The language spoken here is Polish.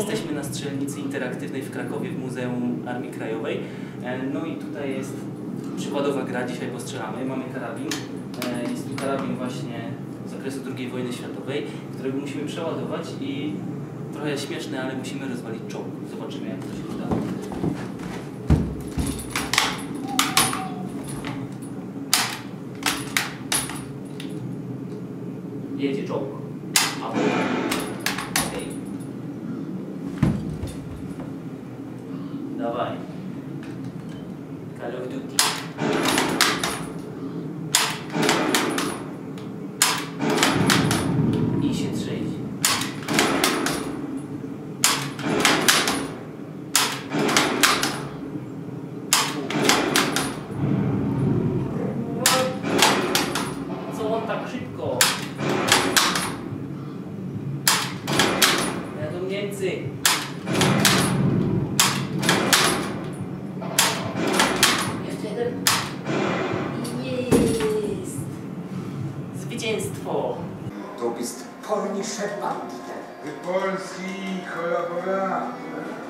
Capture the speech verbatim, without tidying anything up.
Jesteśmy na strzelnicy interaktywnej w Krakowie w Muzeum Armii Krajowej. No i tutaj jest przykładowa gra, dzisiaj postrzelamy. Mamy karabin. Jest tu karabin właśnie z okresu drugiej wojny światowej, którego musimy przeładować i trochę śmieszne, ale musimy rozwalić czołg. Zobaczymy, jak to się uda. Jedzie czołg. A okay. Dawaj. Call of Duty. I się trzęsie. Co on tak szybko? Jadą Niemcy. Jeszcze jeden. Jest. Zwycięstwo. Du bist polnischer Bandit. Polski Kollaborator.